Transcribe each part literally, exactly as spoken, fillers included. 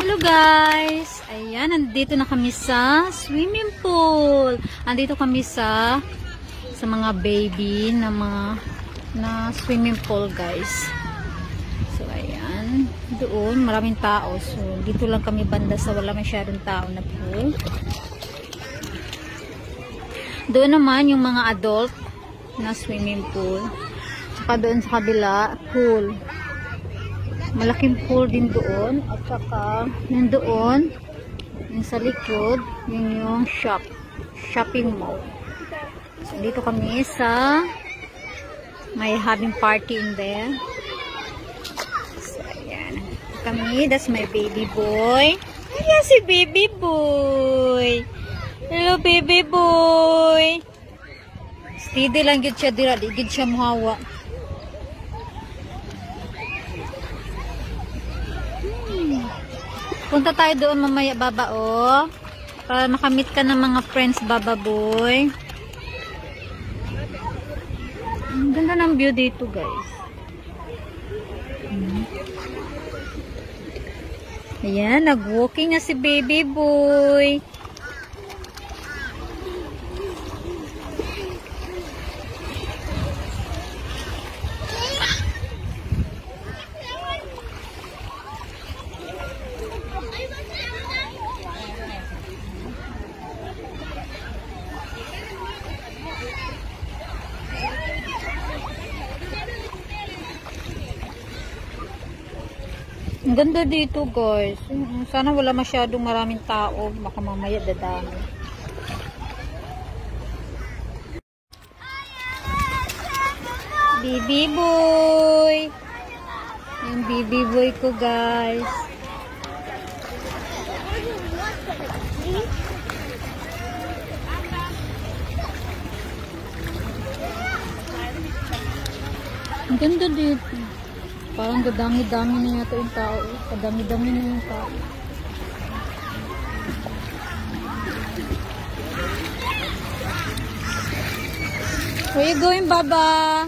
Hello guys! Ayan, nandito na kami sa swimming pool. Andito kami sa sa mga baby na mga na swimming pool guys. So ayan, doon maraming tao. So dito lang kami banda sa wala masyadong tao na pool. Doon naman yung mga adult na swimming pool. Saka doon sa kabila, pool. Malaking pool din doon. At saka, yun doon, yung sa likod, yun yung shop. Shopping mall. So, dito kami sa may having party in there. So, ayan. Kami, that's my baby boy. Ayan si baby boy. Hello, baby boy. Steady lang yun siya dira. Di yun siya muhawa. Punta tayo doon mamaya baba oh. Para makamit ka ng mga friends baba boy. Ang ganda ng view dito guys. Hmm. Ayan, nag-walking na si baby boy. Ang ganda dito guys. Sana wala masyadong maraming tao. Baka mamaya dadami. Baby boy. Yung baby boy ko guys. Ang ganda dito. Parang dadami-dami na yata yung tao. Kadami-dami na yung tao. Where you going, Baba?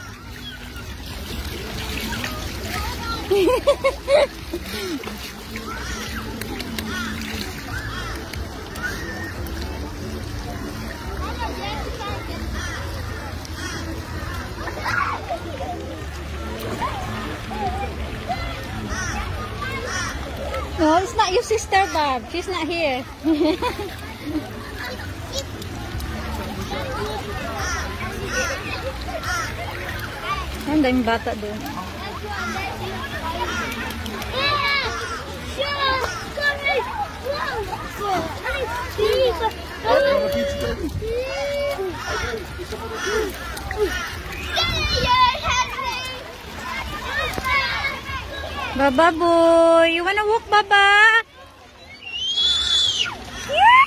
No, it's not your sister, Bob. She's not here. Ang daming bata doon. Baba boy, you wanna walk, Baba? Yeah!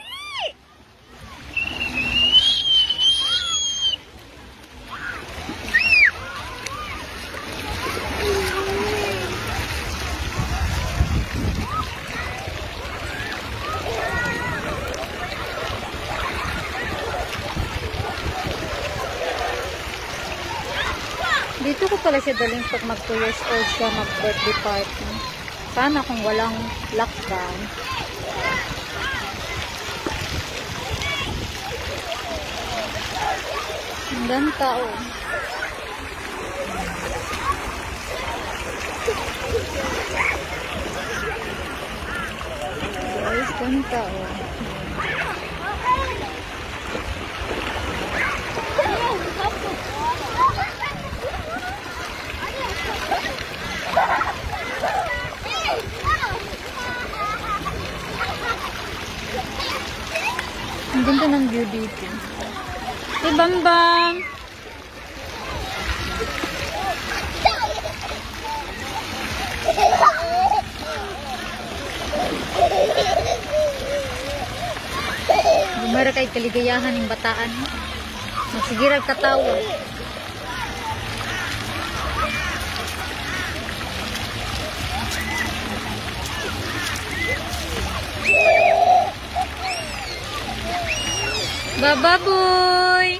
Dito ko pala siya daling pag mag two years old siya mag birthday party. Sana kung walang lockdown. Ang ganda tao. Guys, ganda tao. Ang ganda ng view dito. Hey, Bambang! Bumara kay kaligayahan ng bataan. Magsigirag katawa. Baba boy.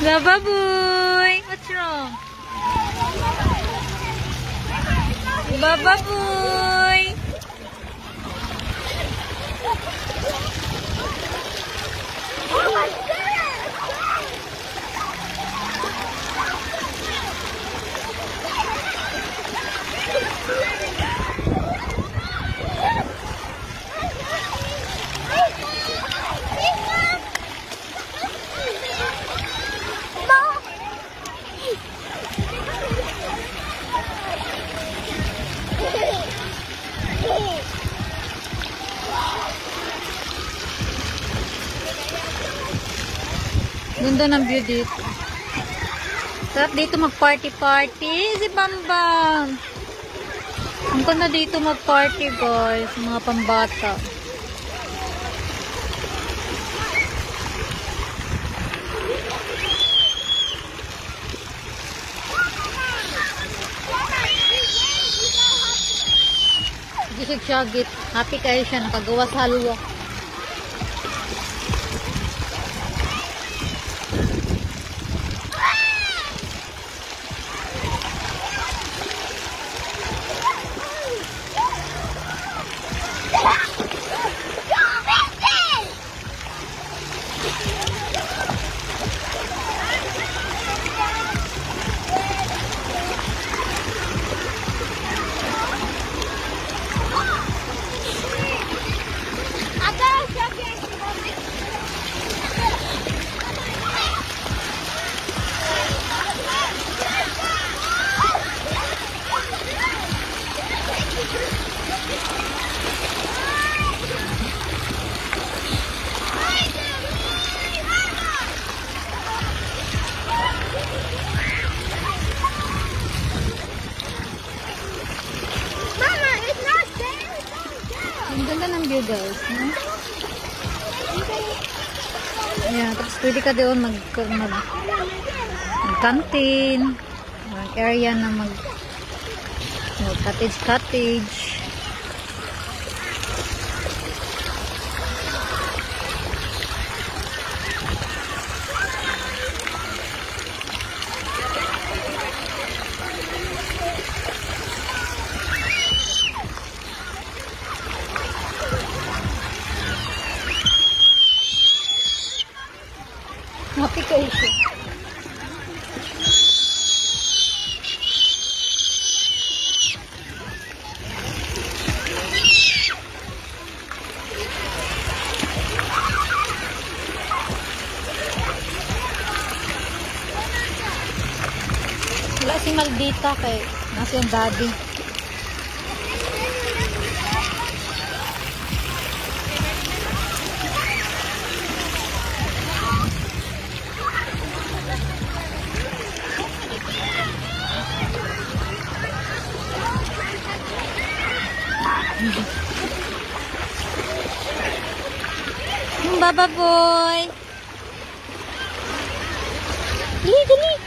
Baba boy! What's wrong? Baba boy! Oh my God! Ganda ng view dito. Sarap dito mag-party-party. Si Bambang. Ang ganda dito mag-party, guys. Mga pambata. Gisig siya, git. Happy kayo siya. Nakagawa sa halwa. Ang ganda ng view, guys. No? Ayan, tapos pwede ka doon mag, mag, mag canteen, mag area na mag, mag cottage cottage. Happy kayo siya. Wala si Maldita kay nasa yung daddy. Yung Baba boy. Dali, dali.